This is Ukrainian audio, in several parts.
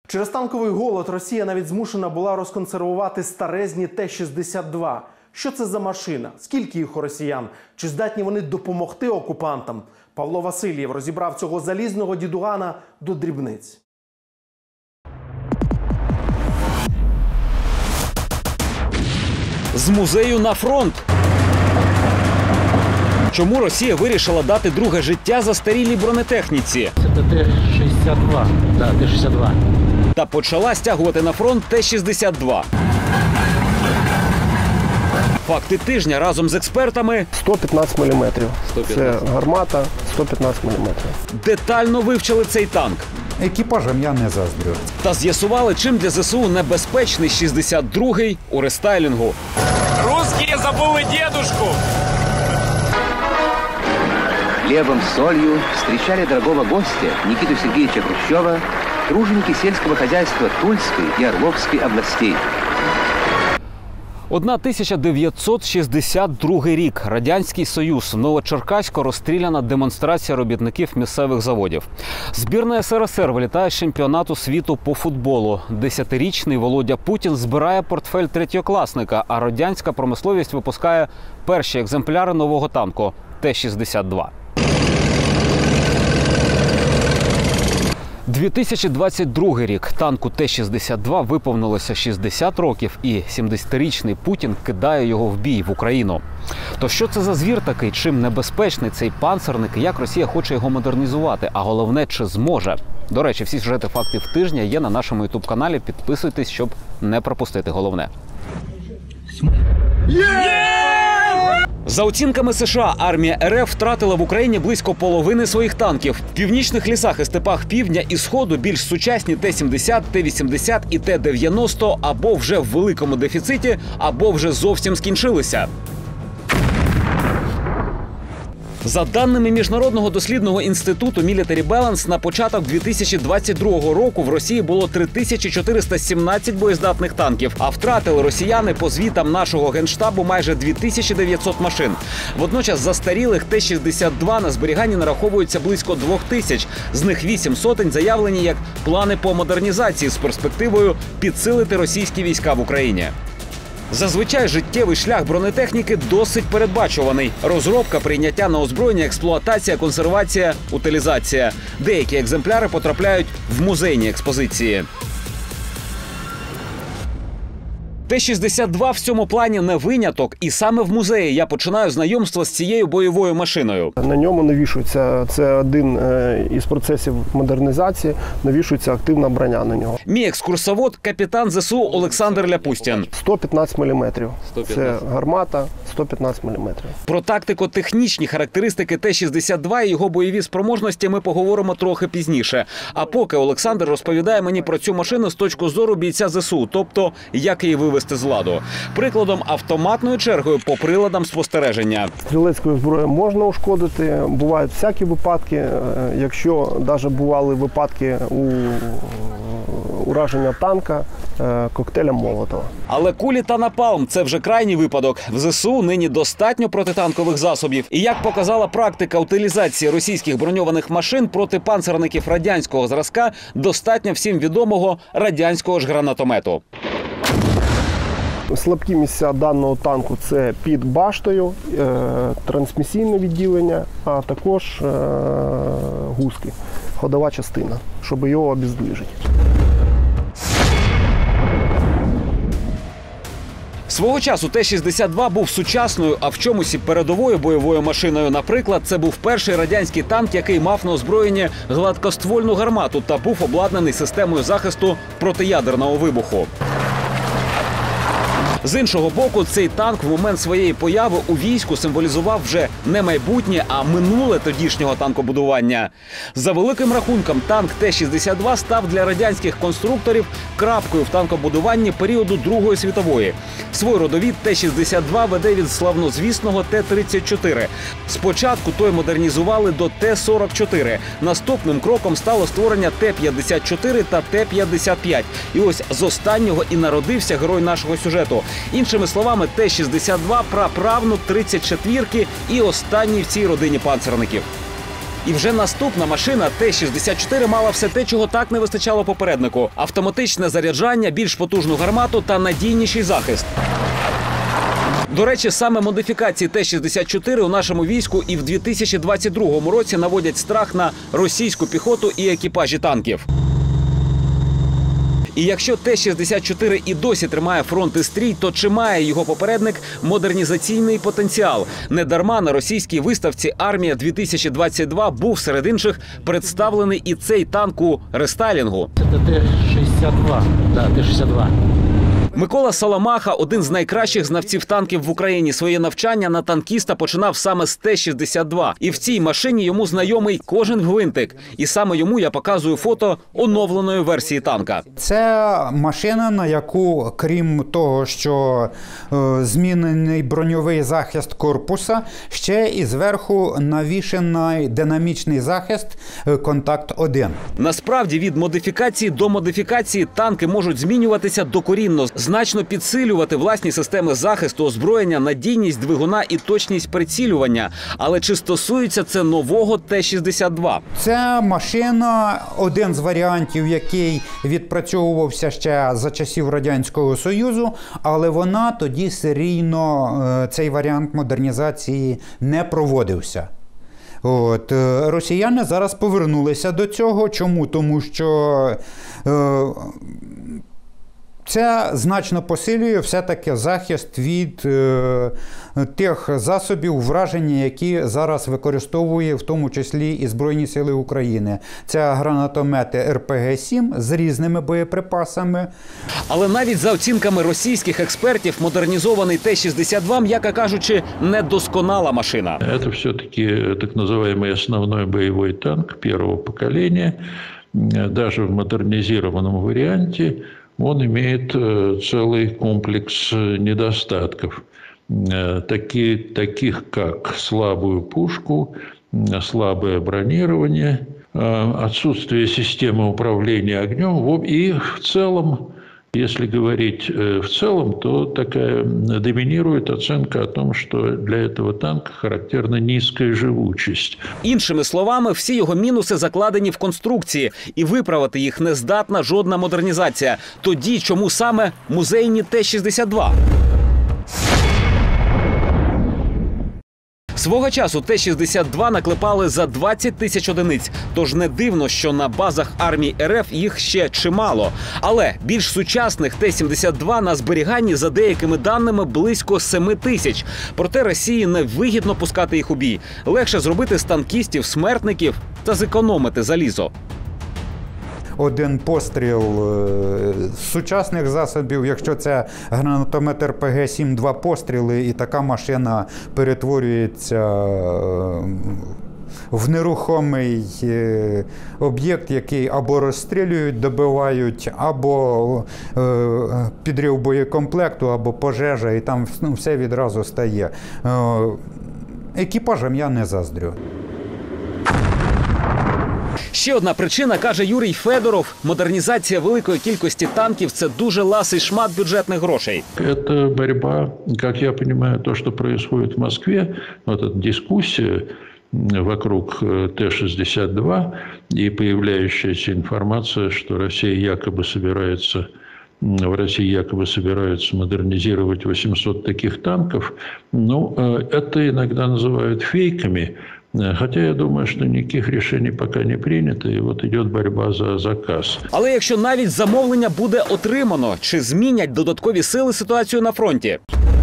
Через танковий голод Росія навіть змушена була розконсервувати старезні Т-62. Що це за машина? Скільки їх у росіян? Чи здатні вони допомогти окупантам? Павло Васильєв розібрав цього залізного дідугана до дрібниць. З музею на фронт. Чому Росія вирішила дати друге життя застарілій бронетехніці? Це Т-62. Так, Т-62. Та почала стягувати на фронт Т-62. Факти тижня разом з експертами 115 мм. Це гармата 115 мм. детально вивчили цей танк. Екіпажам я не заздрю. Та з'ясували, чим для ЗСУ небезпечний 62-й у рестайлінгу. Русские забыли дедушку! Хлебом с солью встречали дорогого гостя Никиту Сергеевича Хрущева труженики сельского хозяйства Тульской и Орловской областей. 1962 рік. Радянський Союз. Новочеркасько розстріляна демонстрація робітників місцевих заводів. Збірна СРСР вилітає з чемпіонату світу по футболу. 10-річний Володя Путін збирає портфель третьокласника, а радянська промисловість випускає перші екземпляри нового танку Т-62. 2022 рік. Танку Т-62 виповнилося 60 років, і 70-річний Путін кидає його в бій в Україну. То що це за звір такий? Чим небезпечний цей панцерник? Як Росія хоче його модернізувати? А головне, чи зможе? До речі, всі сюжети фактів тижня є на нашому ютуб-каналі. Підписуйтесь, щоб не пропустити головне. За оцінками США, армія РФ втратила в Україні близько половини своїх танків. В північних лісах і степах півдня і сходу більш сучасні Т-70, Т-80 і Т-90 або вже в великому дефіциті, або вже зовсім скінчилися. За даними Міжнародного дослідного інституту Military Balance, на початок 2022 року в Росії було 3417 боєздатних танків, а втратили росіяни по звітам нашого Генштабу майже 2900 машин. Водночас застарілих Т-62 на зберіганні нараховується близько 2000, з них 8 сотень заявлені як плани по модернізації з перспективою підсилити російські війська в Україні. Зазвичай життєвий шлях бронетехніки досить передбачуваний. Розробка, прийняття на озброєння, експлуатація, консервація, утилізація. Деякі екземпляри потрапляють в музейні експозиції. Т-62 в цьому плані не виняток, і саме в музеї я починаю знайомство з цією бойовою машиною. На ньому навішується, це один із процесів модернізації, навішується активна броня на нього. Мій екскурсовод – капітан ЗСУ Олександр Ляпустін. 115 мм. Це гармата 115 мм. Про тактико-технічні характеристики Т-62 і його бойові спроможності ми поговоримо трохи пізніше. А поки Олександр розповідає мені про цю машину з точки зору бійця ЗСУ, тобто як її вивести з ладу. Прикладом, автоматною чергою по приладам спостереження. Стрілецькою зброєю можна ушкодити, бувають всякі випадки. Якщо навіть бували випадки у ураження танка коктейлем Молотова. Але кулі та напалм – це вже крайній випадок. В ЗСУ нині достатньо протитанкових засобів. І як показала практика утилізації російських броньованих машин проти панцерників радянського зразка, достатньо всім відомого радянського ж гранатомету. Слабкі місця даного танку – це під баштою, трансмісійне відділення, а також гуски, ходова частина, щоб його обездвижити. Свого часу Т-62 був сучасною, а в чомусь і передовою бойовою машиною. Наприклад, це був перший радянський танк, який мав на озброєнні гладкоствольну гармату та був обладнаний системою захисту протиядерного вибуху. З іншого боку, цей танк в момент своєї появи у війську символізував вже не майбутнє, а минуле тодішнього танкобудування. За великим рахунком, танк Т-62 став для радянських конструкторів крапкою в танкобудуванні періоду Другої світової. Свій родовід Т-62 веде від славнозвісного Т-34. Спочатку той модернізували до Т-44. Наступним кроком стало створення Т-54 та Т-55. І ось з останнього і народився герой нашого сюжету. Іншими словами, Т-62 – праправнук 34-ки і останній в цій родині панцерників. І вже наступна машина Т-64 мала все те, чого так не вистачало попереднику: автоматичне заряджання, більш потужну гармату та надійніший захист. До речі, саме модифікації Т-64 у нашому війську і в 2022 році наводять страх на російську піхоту і екіпажі танків. І якщо Т-64 і досі тримає фронт і стрій, то чи має його попередник модернізаційний потенціал? Недарма на російській виставці «Армія-2022» був серед інших представлений і цей танк у рестайлінгу. Это Т-62, да, Т-62. Микола Саламаха – один з найкращих знавців танків в Україні. Своє навчання на танкіста починав саме з Т-62. І в цій машині йому знайомий кожен гвинтик. І саме йому я показую фото оновленої версії танка. Це машина, на яку, крім того, що змінений броньовий захист корпуса, ще і зверху навішений динамічний захист «Контакт-1». Насправді, від модифікації до модифікації танки можуть змінюватися докорінно, значно підсилювати власні системи захисту, озброєння, надійність двигуна і точність прицілювання. Але чи стосується це нового Т-62? Це машина, один з варіантів, який відпрацьовувався ще за часів Радянського Союзу, але вона тоді серійно, цей варіант модернізації не проводився. От. Росіяни зараз повернулися до цього. Чому? Тому що це значно посилює все-таки захист від тих засобів враження, які зараз використовує в тому числі і Збройні Сили України. Це гранатомети РПГ-7 з різними боєприпасами. Але навіть за оцінками російських експертів, модернізований Т-62, м'яко кажучи, недосконала машина. Это все-таки так называемый основной боевой танк первого поколения. Даже в модернизированном варианте он имеет целый комплекс недостатков, таких как слабую пушку, слабое бронирование, отсутствие системы управления огнем. И в целом, если говорить в целом, то такая доминирует оценка о том, что для этого танка характерна низкая живучесть. Іншими словами, всі його мінуси закладені в конструкції, і виправити їх не здатна жодна модернізація. Тоді чому саме музейні Т-62? Свого часу Т-62 наклепали за 20 тисяч одиниць, тож не дивно, що на базах армії РФ їх ще чимало. Але більш сучасних Т-72 на зберіганні, за деякими даними, близько 7 тисяч. Проте Росії невигідно пускати їх у бій. Легше зробити з танкістів смертників та зекономити залізо. Один постріл з сучасних засобів, якщо це гранатомет РПГ-7, 2 постріли, і така машина перетворюється в нерухомий об'єкт, який або розстрілюють, добивають, або підрив боєкомплекту, або пожежа, і там все відразу стає. Екіпажам я не заздрю. Ще одна причина, каже Юрій Федоров, модернізація великої кількості танків – це дуже ласий шмат бюджетних грошей. Это борьба, как я понимаю, то, что происходит в Москве, вот эта дискуссия вокруг Т-62 и появляющаяся информация, что в России якобы собираются модернизировать 800 таких танков. Ну, это иногда называют фейками. Хотя я думаю, что никаких решений пока не принято, и вот идет борьба за заказ. Але якщо навіть замовлення буде отримано, чи змінять додаткові сили ситуацію на фронті?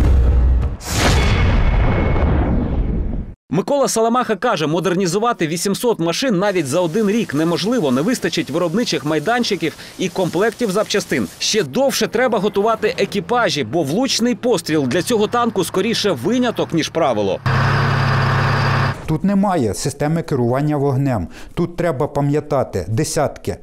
Микола Саламаха каже, модернізувати 800 машин навіть за один рік неможливо, не вистачить виробничих майданчиків і комплектів запчастин. Ще довше треба готувати екіпажі, бо влучний постріл для цього танку скоріше виняток, ніж правило. Тут немає системи керування вогнем. Тут треба пам'ятати десятки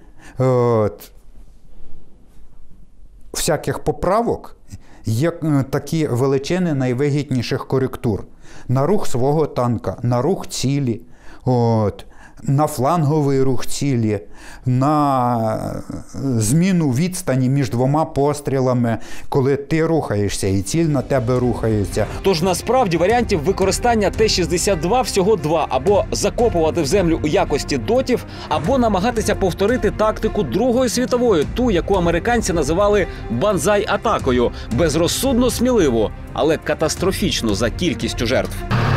всяких поправок, є такі величини найвигідніших коректур. На рух свого танка, на рух цілі. на фланговий рух цілі, на зміну відстані між двома пострілами, коли ти рухаєшся і ціль на тебе рухається. Тож насправді варіантів використання Т-62 всього два: або закопувати в землю у якості дотів, або намагатися повторити тактику Другої світової, ту, яку американці називали банзай-атакою, безрозсудно сміливо, але катастрофічно за кількістю жертв.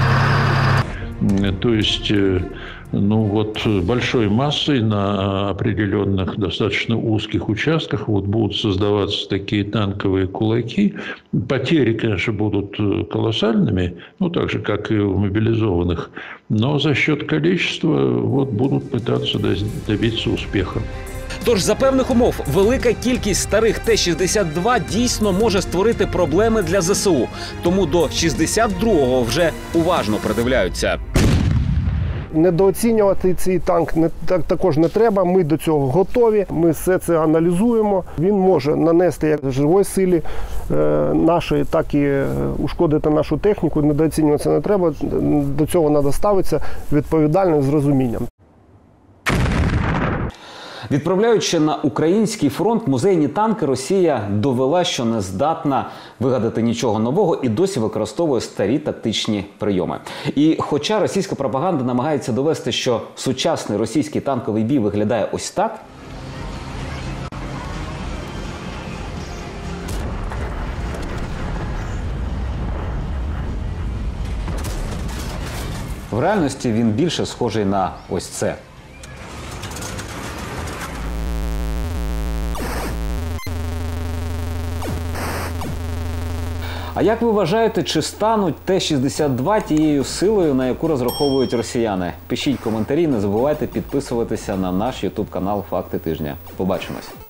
То есть, большой массой на определенных достаточно узких участках будут создаваться такие танковые кулаки. Потери, конечно, будут колоссальными, так же, как и у мобилизованных, но за счет количества будут пытаться добиться успеха. Тож за певних умов велика кількість старих Т-62 дійсно може створити проблеми для ЗСУ. Тому до 62-го вже уважно придивляються. Недооцінювати цей танк також не треба, ми до цього готові, ми все це аналізуємо. Він може нанести як живої силі нашої, так і ушкодити нашу техніку, недооцінювати це не треба, до цього треба ставитися відповідально з розумінням. Відправляючи на український фронт музейні танки, Росія довела, що не здатна вигадати нічого нового і досі використовує старі тактичні прийоми. І хоча російська пропаганда намагається довести, що сучасний російський танковий бій виглядає ось так, в реальності він більше схожий на ось це. А як ви вважаєте, чи стануть Т-62 тією силою, на яку розраховують росіяни? Пишіть коментарі, не забувайте підписуватися на наш YouTube канал «Факти тижня». Побачимось!